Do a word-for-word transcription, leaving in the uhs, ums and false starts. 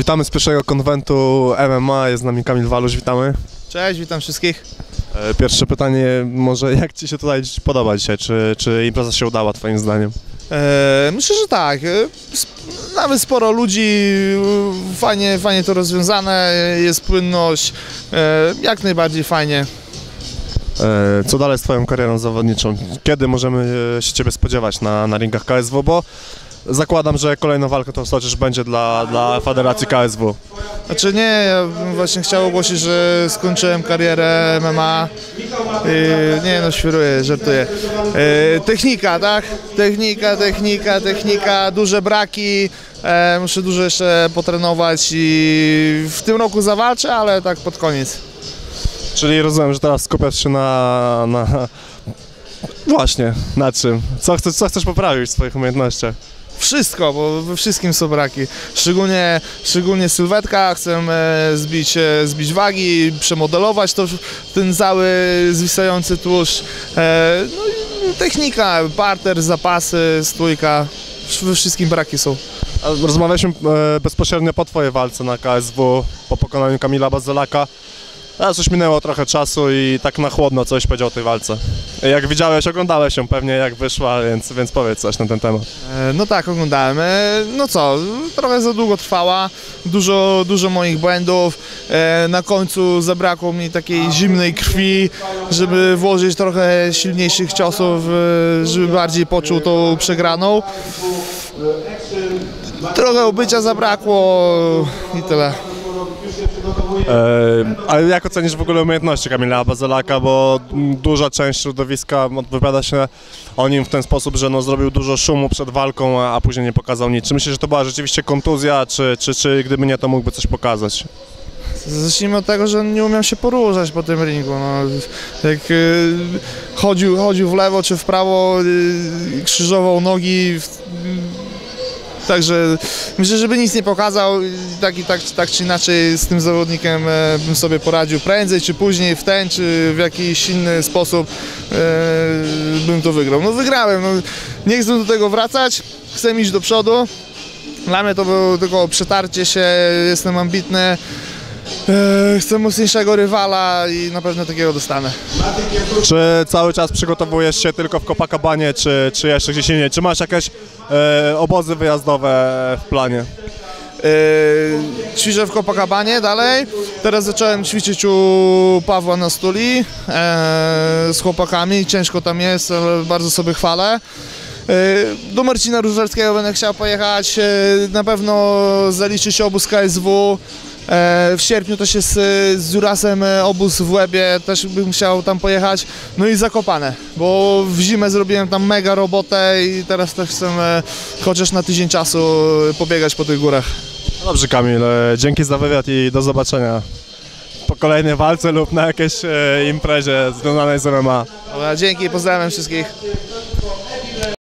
Witamy z pierwszego konwentu M M A, jest z nami Kamil Walusz, witamy. Cześć, witam wszystkich. Pierwsze pytanie, może jak Ci się tutaj podoba dzisiaj, czy, czy impreza się udała Twoim zdaniem? E, myślę, że tak. Sp nawet sporo ludzi, fajnie, fajnie to rozwiązane, jest płynność, e, jak najbardziej fajnie. E, co dalej z Twoją karierą zawodniczą? Kiedy możemy się Ciebie spodziewać na, na ringach K S W, bo zakładam, że kolejna walka to chociaż będzie dla, dla Federacji K S W. Znaczy nie, ja bym właśnie chciał ogłosić, że skończyłem karierę M M A. Yy, nie no, świruję, żartuję. Yy, technika, tak? Technika, technika, technika, duże braki. E, muszę dużo jeszcze potrenować i w tym roku zawalczę, ale tak pod koniec. Czyli rozumiem, że teraz skupiasz się na... na... Właśnie, na czym? Co chcesz, co chcesz poprawić w swoich umiejętnościach? Wszystko, bo we wszystkim są braki. Szczególnie, szczególnie sylwetka, chcę e, zbić, e, zbić wagi, przemodelować to, ten cały zwisający tłuszcz. E, no i technika, parter, zapasy, stójka, we wszystkim braki są. Rozmawialiśmy e, bezpośrednio po Twojej walce na K S W, po pokonaniu Kamila Bazelaka. Teraz już minęło trochę czasu i tak na chłodno coś powiedział o tej walce. Jak widziałeś, oglądałeś ją pewnie jak wyszła, więc, więc powiedz coś na ten temat. E, no tak, oglądałem. E, no co, trochę za długo trwała, dużo, dużo moich błędów. E, na końcu zabrakło mi takiej zimnej krwi, żeby włożyć trochę silniejszych ciosów, e, żeby bardziej poczuł tą przegraną. Trochę ubycia zabrakło i tyle. E, ale jak ocenisz w ogóle umiejętności Kamila Bazelaka, bo duża część środowiska wypowiada się o nim w ten sposób, że no, zrobił dużo szumu przed walką, a, a później nie pokazał nic. Czy myślisz, że to była rzeczywiście kontuzja, czy, czy, czy gdyby nie, to mógłby coś pokazać? Zacznijmy od tego, że on nie umiał się poruszać po tym ringu. No, jak y, chodził, chodził w lewo czy w prawo, y, krzyżował nogi. W, Także myślę, żeby nic nie pokazał, tak i tak, tak czy inaczej z tym zawodnikiem e, bym sobie poradził prędzej czy później, w ten czy w jakiś inny sposób e, bym to wygrał. No wygrałem, no, nie chcę do tego wracać, chcę iść do przodu. Dla mnie to było tylko przetarcie się, jestem ambitny. E, chcę mocniejszego rywala i na pewno takiego dostanę. Czy cały czas przygotowujesz się tylko w Copacabanie, czy, czy jeszcze gdzieś indziej? Czy masz jakieś e, obozy wyjazdowe w planie? Yy, ćwiczę w Copacabanie dalej. Teraz zacząłem ćwiczyć u Pawła na Stuli yy, z chłopakami. Ciężko tam jest, ale bardzo sobie chwalę. Yy, do Marcina Różalskiego będę chciał pojechać. Yy, na pewno zaliczyć obóz K S W. W sierpniu też jest z Jurasem obóz w Łebie, też bym chciał tam pojechać. No i Zakopane, bo w zimę zrobiłem tam mega robotę i teraz też chcę chociaż na tydzień czasu pobiegać po tych górach. No dobrze Kamil, dzięki za wywiad i do zobaczenia po kolejnej walce lub na jakiejś imprezie związanej z M M A. Dobra, dzięki, pozdrawiam wszystkich.